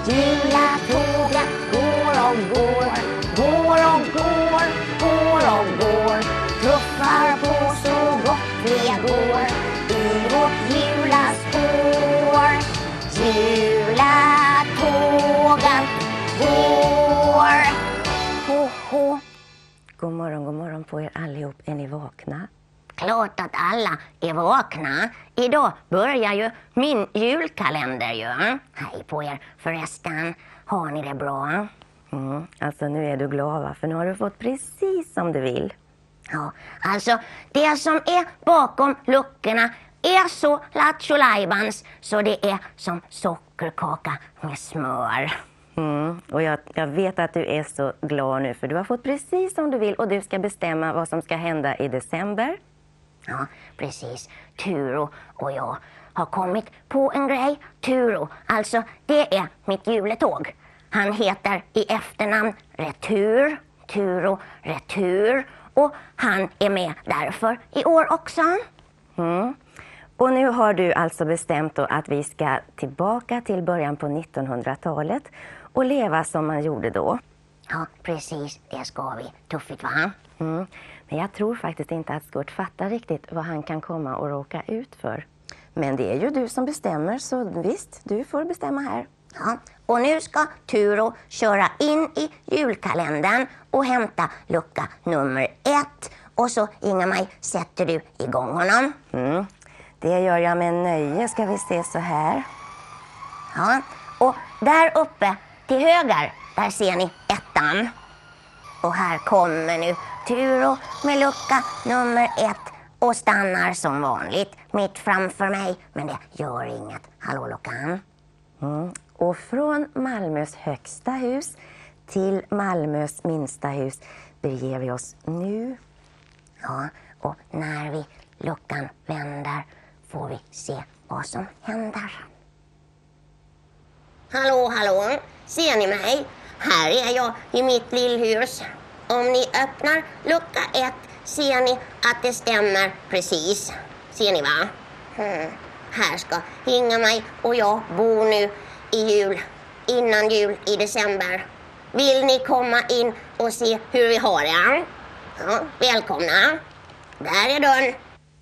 Julatåget går och går, går och går, går och går. Tuffar på så gott det går i vårt julaspår. Julatåget går. Ho, ho. God morgon på er allihop. Är ni vakna? Klart att alla är vakna. Idag börjar ju min julkalender ju. Hej på er förresten. Har ni det bra? Alltså nu är du glad, va? För nu har du fått precis som du vill. Ja, alltså det som är bakom luckorna är så lattjolajbans så det är som sockerkaka med smör. Och jag vet att du är så glad nu för du har fått precis som du vill och du ska bestämma vad som ska hända i december. Ja, precis. Turo och jag har kommit på en grej. Turo, alltså det är mitt juletåg. Han heter i efternamn Retur, Turo Retur. Och han är med därför i år också. Och nu har du alltså bestämt då att vi ska tillbaka till början på 1900-talet och leva som man gjorde då. Ja, precis. Det ska vi. Tuffigt, va? Men jag tror faktiskt inte att Skurt fattar riktigt vad han kan komma och råka ut för. Men det är ju du som bestämmer, så visst, du får bestämma här. Ja, och nu ska Turo köra in i julkalendern och hämta lucka nummer 1. Och så, Inga-Maj, sätter du igång honom. Det gör jag med nöje, ska vi se så här. Ja, och där uppe till höger, där ser ni 1:an. Och här kommer nu Turo med lucka nummer 1 och stannar som vanligt mitt framför mig. Men det gör inget. Hallå, luckan. Och från Malmös högsta hus till Malmös minsta hus beger vi oss nu. Ja, och när vi luckan vänder får vi se vad som händer. Hallå, hallå. Ser ni mig? Här är jag i mitt lillhus. Om ni öppnar lucka 1 ser ni att det stämmer precis. Ser ni, va? Här ska Inga-Maj och jag bo nu innan jul i december. Vill ni komma in och se hur vi har det? Ja, välkomna. Där är dörren.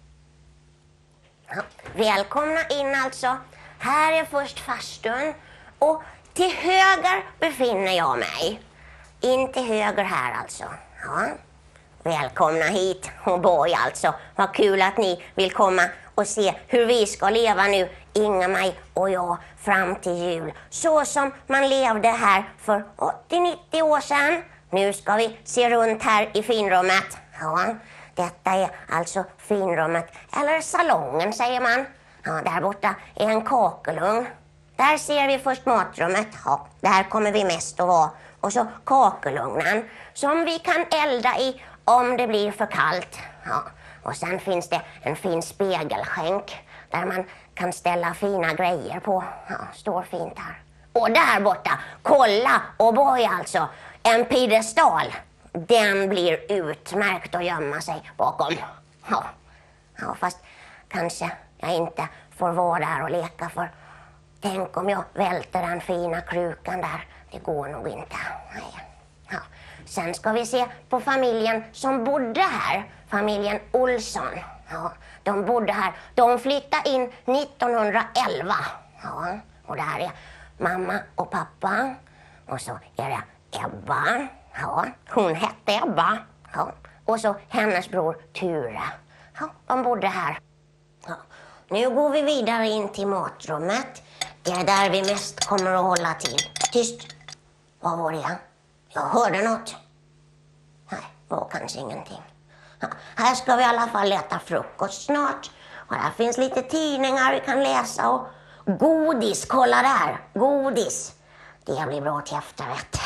Ja, välkomna in alltså. Här är först farstun och till höger befinner jag mig. In till höger här alltså. Ja. Välkomna hit och boy alltså. Vad kul att ni vill komma och se hur vi ska leva nu, Inga-Maj och jag, fram till jul. Så som man levde här för 80-90 år sedan. Nu ska vi se runt här i finrummet. Ja, detta är alltså finrummet, eller salongen säger man. Ja, där borta är en kakelugn. Där ser vi först matrummet. Ja, där kommer vi mest att vara. Och så kakelugnen som vi kan elda i om det blir för kallt. Ja, och sen finns det en fin spegelskänk där man kan ställa fina grejer på. Ja, står fint här. Och där borta, kolla och boy alltså, en piedestal. Den blir utmärkt att gömma sig bakom. Ja, fast kanske jag inte får vara där och leka för tänk om jag välter den fina krukan där. Det går nog inte. Nej. Ja. Sen ska vi se på familjen som bodde här. Familjen Olsson. Ja, de bodde här. De flyttade in 1911. Ja, och där är mamma och pappa. Och så är det Ebba. Ja, hon hette Ebba. Ja, och så hennes bror Ture. Ja, de bodde här. Ja. Nu går vi vidare in till matrummet. Det är där vi mest kommer att hålla till. Tyst. Vad var det? Jag hörde något. Nej, var kanske ingenting. Ja, här ska vi i alla fall äta frukost snart. Och här finns lite tidningar vi kan läsa och godis. Kolla där, godis. Det blir bra till efterrätt.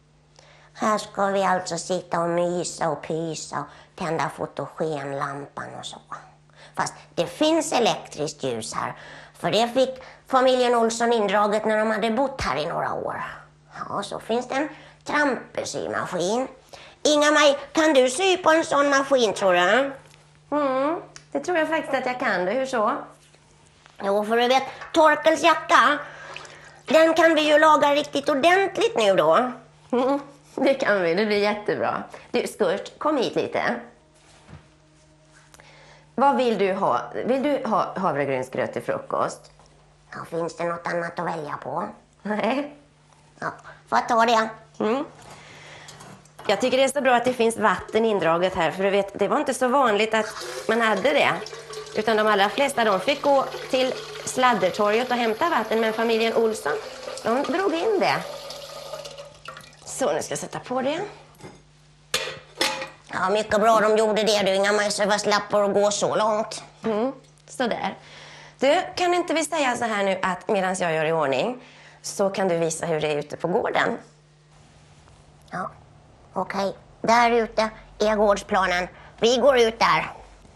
Här ska vi alltså sitta och mysa och pysa och tända fotogenlampan och så. Fast det finns elektriskt ljus här. För det fick familjen Olsson indraget när de hade bott här i några år. Ja, så finns det en trampesymaskin. Inga-Maj, kan du sy på en sån maskin tror du? Det tror jag faktiskt att jag kan. Hur så? Jo, för du vet, Torkels jacka. Den kan vi ju laga riktigt ordentligt nu då. Det kan vi, det blir jättebra. Du, Skurt, kom hit lite. Vad vill du ha? Vill du ha havregrynsgröt till frukost? Ja, finns det något annat att välja på? Nej. Ja, får jag ta det? Jag tycker det är så bra att det finns vatten indraget här. För du vet, det var inte så vanligt att man hade det. Utan de allra flesta de fick gå till Sladdertorget och hämta vatten. Men familjen Olsson, de drog in det. Så, nu ska jag sätta på det. Ja, mycket bra de gjorde det. Du, inga man slappar att gå så långt. Sådär. Du, kan inte vi säga så här nu att medan jag gör i ordning så kan du visa hur det är ute på gården? Ja, okej. Där ute är gårdsplanen. Vi går ut där.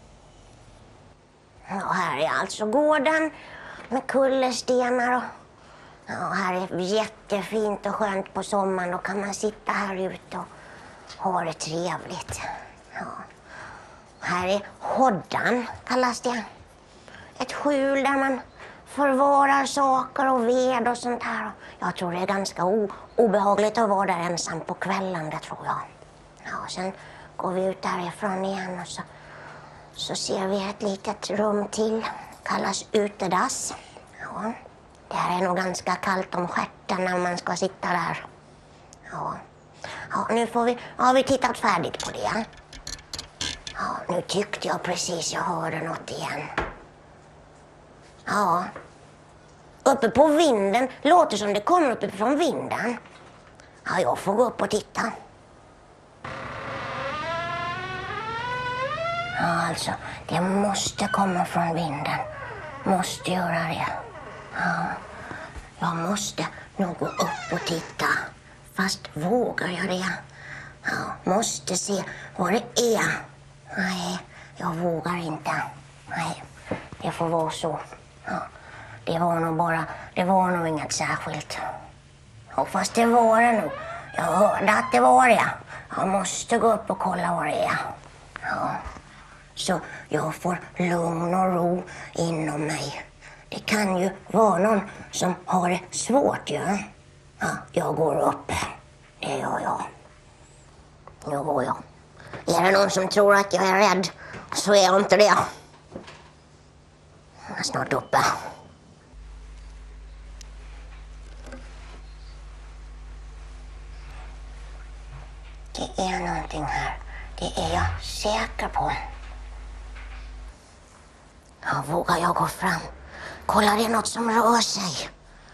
Ja, här är alltså gården med kullerstenar och... Ja, här är jättefint och skönt på sommaren. Då kan man sitta här ute och ha det trevligt. Ja. Här är hoddan, kallas det. Ett skjul där man förvarar saker och ved och sånt här. Jag tror det är ganska obehagligt att vara där ensam på kvällen, det tror jag. Ja, sen går vi ut därifrån igen och så ser vi ett litet rum till. Kallas utedass. Ja. Det här är nog ganska kallt om stjärten när man ska sitta där. Ja, nu har vi tittat färdigt på det. Ja, nu tyckte jag precis jag hörde något igen. Ja, uppe på vinden. Låter som det kommer uppifrån vinden. Ja, jag får gå upp och titta. Ja, alltså, det måste komma från vinden. Måste göra det. Ja, jag måste nog gå upp och titta. Fast vågar jag det? Ja, måste se vad det är. Nej, jag vågar inte. Nej, det får vara så. Ja, det var nog inget särskilt. Ja, fast det var det nog. Jag hörde att det var det. Jag måste gå upp och kolla vad det är. Ja, så jag får lugn och ro inom mig. Det kan ju vara någon som har det svårt, ja. Ja, jag går upp. Det gör jag. Nu går jag. Är det någon som tror att jag är rädd så är jag inte det. Jag är snart uppe. Det är någonting här. Det är jag säker på. Ja, vågar jag gå fram? Kolla, det är något som rör sig.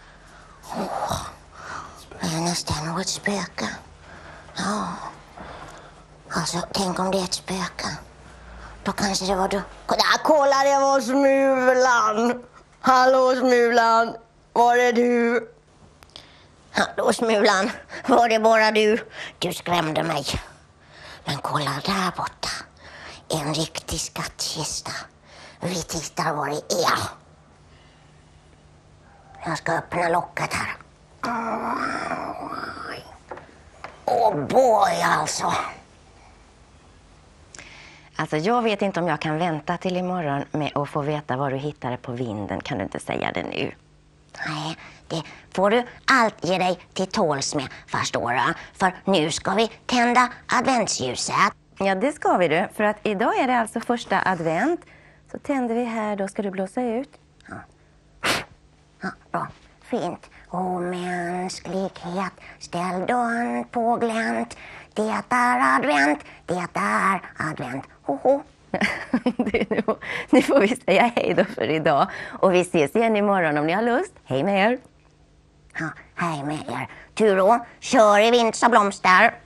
Det är nästan något spöke. Ja. Alltså, tänk om det är ett spöke. Då kanske det var du. Kolla, det var Smulan. Hallå, Smulan. Var är du? Hallå, Smulan. Var det bara du? Du skrämde mig. Men kolla där borta. En riktig skattkista. Vi tittar vad det är. Jag ska öppna locket här. Åh, boy alltså. Alltså jag vet inte om jag kan vänta till imorgon med att få veta vad du hittade på vinden. Kan du inte säga det nu? Nej, det får du allt ge dig till tåls med, förstår du? För nu ska vi tända adventsljuset. Ja, det ska vi du. För att idag är det alltså första advent. Så tänder vi här, då ska du blåsa ut. Ja, bra. Fint. O mänsklighet, ställ dörren på glänt. Det är advent, det är advent. Hoho. Nu får vi säga hej då för idag. Och vi ses igen imorgon om ni har lust. Hej med er. Ja, hej med er. Tur då, kör i vinter blomster.